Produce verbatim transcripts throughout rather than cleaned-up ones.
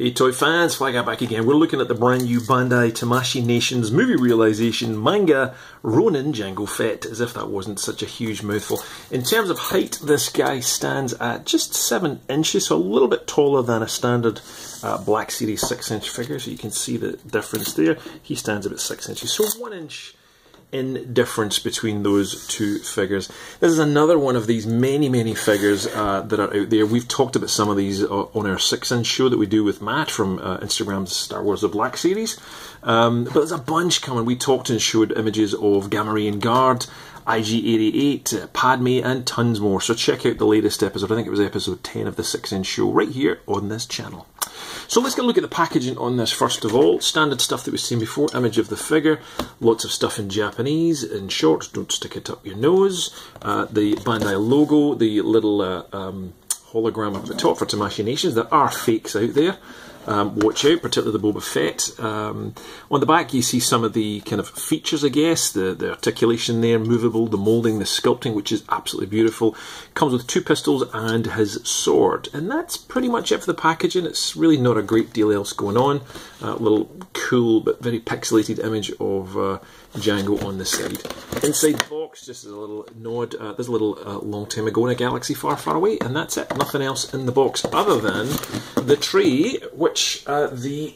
Hey toy fans, FLYGUY back again. We're looking at the brand new Bandai Tamashii Nations movie realization manga Ronin, Jango Fett, as if that wasn't such a huge mouthful. In terms of height, this guy stands at just seven inches, so a little bit taller than a standard uh, Black Series six inch figure, so you can see the difference there. He stands about six inches, so one inch in difference between those two figures. This is another one of these many, many figures uh, that are out there. We've talked about some of these uh, on our six inch show that we do with Matt from uh, Instagram's Star Wars The Black series. Um, but there's a bunch coming. We talked and showed images of Gamorrean Guard, I G eighty-eight, uh, Padme, and tons more. So check out the latest episode. I think it was episode ten of the six inch show right here on this channel. So let's get a look at the packaging on this first of all. Standard stuff that we've seen before, image of the figure, lots of stuff in Japanese, in short, don't stick it up your nose. Uh, the Bandai logo, the little uh, um, hologram up the top for Tamashii Nations. There are fakes out there. Um, watch out, particularly the Boba Fett. Um, on the back you see some of the kind of features, I guess, the, the articulation there, movable, the moulding, the sculpting, which is absolutely beautiful. Comes with two pistols and his sword. And that's pretty much it for the packaging. It's really not a great deal else going on. A uh, little cool but very pixelated image of uh, Jango on the side. Inside the box, just as a little nod, uh, there's a little uh, long time ago in a galaxy far, far away, and that's it. Nothing else in the box other than the tray, which uh, the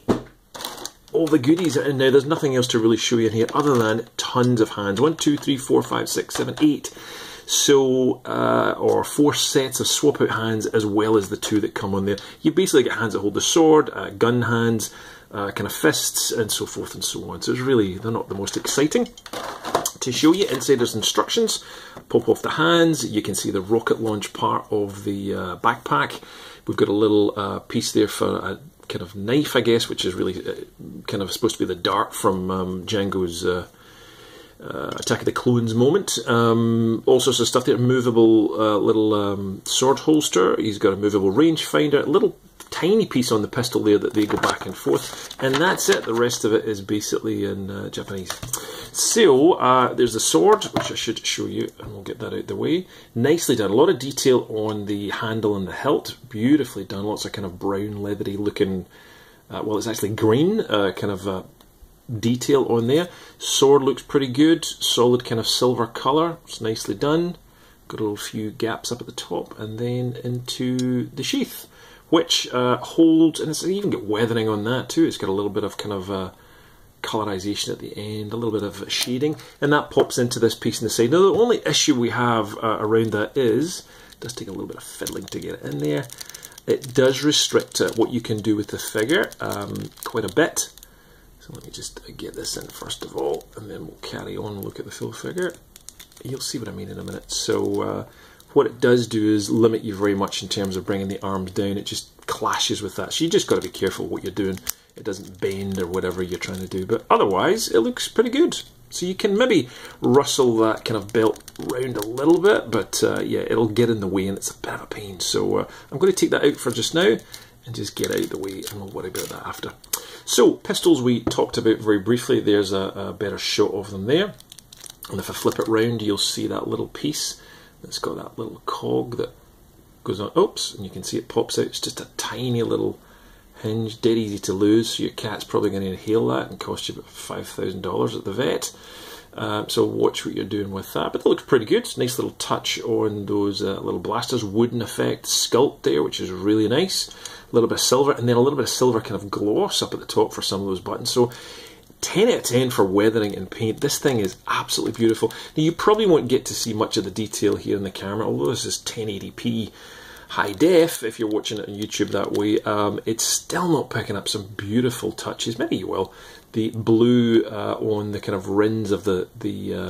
all the goodies are in now. There's nothing else to really show you in here other than tons of hands. One, two, three, four, five, six, seven, eight. So, uh, or four sets of swap out hands as well as the two that come on there. You basically get hands that hold the sword, uh, gun hands, uh, kind of fists, and so forth and so on. So it's really, they're not the most exciting to show you. Inside there's instructions. Pop off the hands. You can see the rocket launch part of the uh, backpack. We've got a little uh, piece there for a kind of knife, I guess, which is really uh, kind of supposed to be the dart from um, Jango's uh, uh, Attack of the Clones moment. Um, all sorts of stuff there. Movable uh, little um, sword holster. He's got a movable rangefinder. A little tiny piece on the pistol there that they go back and forth. And that's it. The rest of it is basically in uh, Japanese. So, uh, there's the sword, which I should show you, and we'll get that out of the way. Nicely done. A lot of detail on the handle and the hilt. Beautifully done. Lots of kind of brown, leathery looking, uh, well, it's actually green, uh, kind of uh, detail on there. Sword looks pretty good. Solid kind of silver colour. It's nicely done. Got a little few gaps up at the top, and then into the sheath, which uh, holds, and it's even got weathering on that too. It's got a little bit of kind of uh, colorization at the end, a little bit of shading, and that pops into this piece on the side. Now the only issue we have uh, around that is, it does take a little bit of fiddling to get it in there. It does restrict uh, what you can do with the figure um, quite a bit. So let me just get this in first of all, and then we'll carry on and look at the full figure. You'll see what I mean in a minute. So uh, what it does do is limit you very much in terms of bringing the arms down. It just clashes with that, so you just got to be careful what you're doing. It doesn't bend or whatever you're trying to do, but otherwise it looks pretty good. So you can maybe rustle that kind of belt round a little bit, but uh, yeah, it'll get in the way and it's a bit of a pain. So uh, I'm going to take that out for just now and just get out of the way, and we'll worry about that after. So pistols we talked about very briefly. There's a, a better shot of them there, and if I flip it round you'll see that little piece that's got that little cog that goes on. Oops, and you can see it pops out. It's just a tiny little hinge, dead easy to lose, so your cat's probably going to inhale that and cost you about five thousand dollars at the vet. Uh, so watch what you're doing with that. But it looks pretty good. Nice little touch on those uh, little blasters. Wooden effect sculpt there, which is really nice. A little bit of silver, and then a little bit of silver kind of gloss up at the top for some of those buttons. So ten out of ten for weathering and paint. This thing is absolutely beautiful. Now you probably won't get to see much of the detail here in the camera, although this is ten eighty p. high def, if you're watching it on YouTube that way. Um, it's still not picking up some beautiful touches. Maybe you will. The blue uh, on the kind of rins of the, the uh,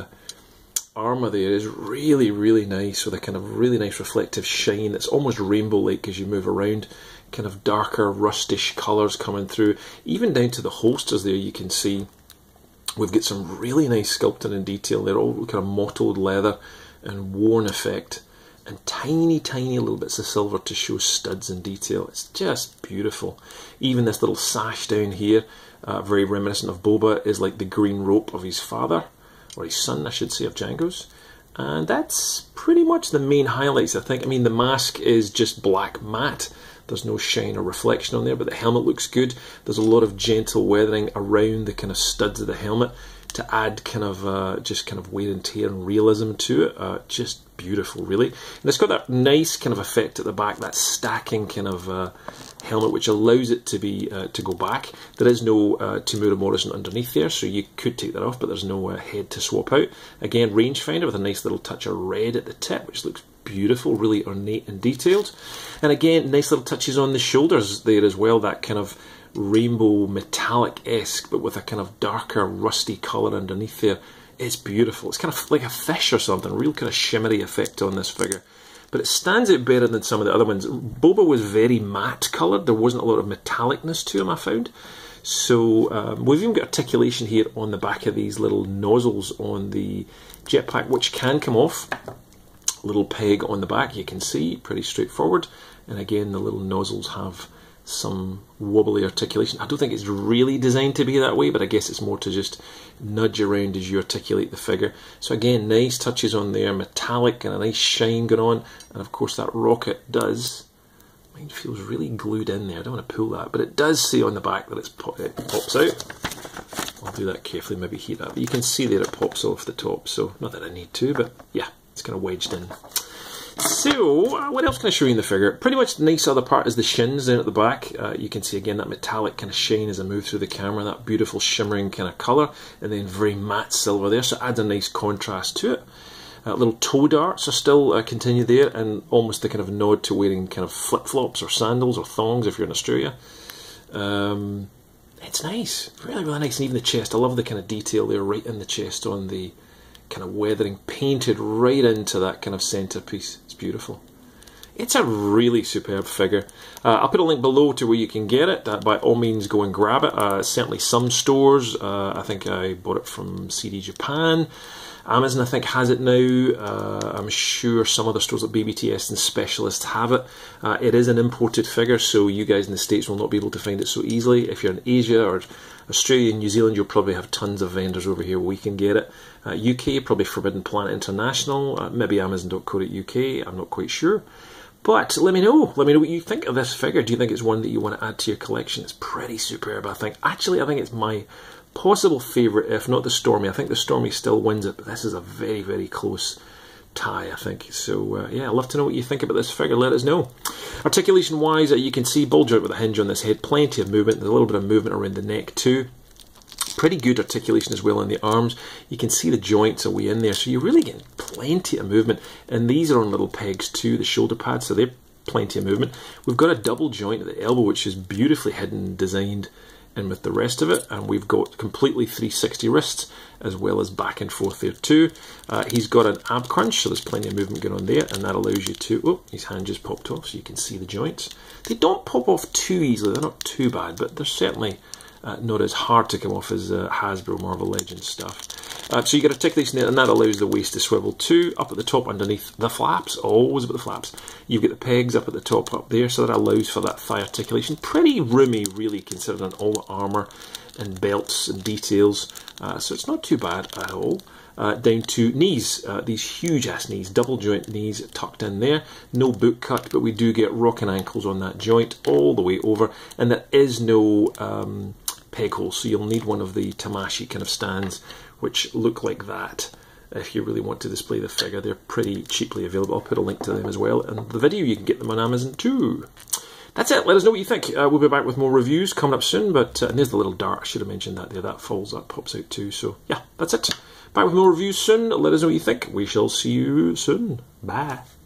armour there is really, really nice, with a kind of really nice reflective shine. It's almost rainbow-like as you move around. Kind of darker, rustish colours coming through. Even down to the holsters there, you can see we've got some really nice sculpting and detail. They're all kind of mottled leather and worn effect, and tiny, tiny little bits of silver to show studs and detail. It's just beautiful. Even this little sash down here, uh, very reminiscent of Boba, is like the green rope of his father, or his son, I should say, of Jango's. And that's pretty much the main highlights, I think. I mean, the mask is just black matte. There's no shine or reflection on there, but the helmet looks good. There's a lot of gentle weathering around the kind of studs of the helmet to add kind of uh, just kind of wear and tear and realism to it. Uh, just beautiful, really. And it's got that nice kind of effect at the back, that stacking kind of uh, helmet, which allows it to be uh, to go back. There is no uh, Tamura Morrison underneath there, so you could take that off, but there's no uh, head to swap out. Again, rangefinder with a nice little touch of red at the tip, which looks beautiful, really ornate and detailed. And again, nice little touches on the shoulders there as well, that kind of rainbow metallic-esque, but with a kind of darker rusty colour underneath there. It's beautiful. It's kind of like a fish or something, real kind of shimmery effect on this figure. But it stands out better than some of the other ones. Boba was very matte coloured. There wasn't a lot of metallicness to him, I found. So um, we've even got articulation here on the back of these little nozzles on the jetpack, which can come off. Little peg on the back, you can see, pretty straightforward. And again, the little nozzles have some wobbly articulation. I don't think it's really designed to be that way, but I guess it's more to just nudge around as you articulate the figure. So again, nice touches on there, metallic and a nice shine going on. And of course that rocket does, mine feels really glued in there, I don't want to pull that, but it does say on the back that it's pop it pops out. I'll do that carefully, maybe heat that, but you can see there it pops off the top, so not that I need to, but yeah, it's kind of wedged in. So, uh, what else can I show you in the figure? Pretty much the nice other part is the shins down at the back. Uh, you can see again that metallic kind of shine as I move through the camera, that beautiful shimmering kind of colour, and then very matte silver there, so it adds a nice contrast to it. Uh, little toe darts are still uh, continue there, and almost the kind of nod to wearing kind of flip-flops or sandals or thongs if you're in Australia. Um, it's nice, really, really nice, and even the chest. I love the kind of detail there right in the chest on the kind of weathering, painted right into that kind of centrepiece. It's beautiful. It's a really superb figure. Uh, I'll put a link below to where you can get it. Uh, by all means, go and grab it. Uh, certainly some stores. Uh, I think I bought it from C D Japan. Amazon, I think, has it now. Uh, I'm sure some other stores like B B T S and Specialist have it. Uh, it is an imported figure, so you guys in the States will not be able to find it so easily. If you're in Asia or Australia and New Zealand, you'll probably have tons of vendors over here where we can get it. Uh, U K, probably Forbidden Planet International, uh, maybe Amazon dot co dot U K, I'm not quite sure. But let me know, let me know what you think of this figure. Do you think it's one that you want to add to your collection? It's pretty superb, I think. Actually, I think it's my possible favourite, if not the Stormy. I think the Stormy still wins it, but this is a very, very close tie, I think. So, uh, yeah, I'd love to know what you think about this figure. Let us know. Articulation-wise, uh, you can see ball joint with a hinge on this head. Plenty of movement. There's a little bit of movement around the neck too. Pretty good articulation as well in the arms. You can see the joints are way in there, so you're really getting plenty of movement. And these are on little pegs too, the shoulder pads, so they're plenty of movement. We've got a double joint at the elbow, which is beautifully hidden and designed in with the rest of it, and we've got completely three sixty wrists as well as back and forth there too. Uh, he's got an ab crunch, so there's plenty of movement going on there, and that allows you to, oh, his hand just popped off, so you can see the joints. They don't pop off too easily, they're not too bad, but they're certainly uh, not as hard to come off as uh, Hasbro Marvel Legends stuff. Uh, so you get articulation there, and that allows the waist to swivel too. Up at the top underneath the flaps, always about the flaps, you've got the pegs up at the top up there, so that allows for that thigh articulation. Pretty roomy, really, considering all the armour and belts and details, uh, so it's not too bad at all. Uh, down to knees, uh, these huge ass knees, double joint knees tucked in there, no boot cut, but we do get rocking ankles on that joint all the way over, and there is no um, peg hole, so you'll need one of the Tamashii kind of stands which look like that if you really want to display the figure. They're pretty cheaply available. I'll put a link to them as well in the video. You can get them on Amazon too. That's it. Let us know what you think. Uh, we'll be back with more reviews coming up soon. But uh, and there's the little dart. I should have mentioned that there. That falls, that pops out too. So yeah, that's it. Back with more reviews soon. Let us know what you think. We shall see you soon. Bye.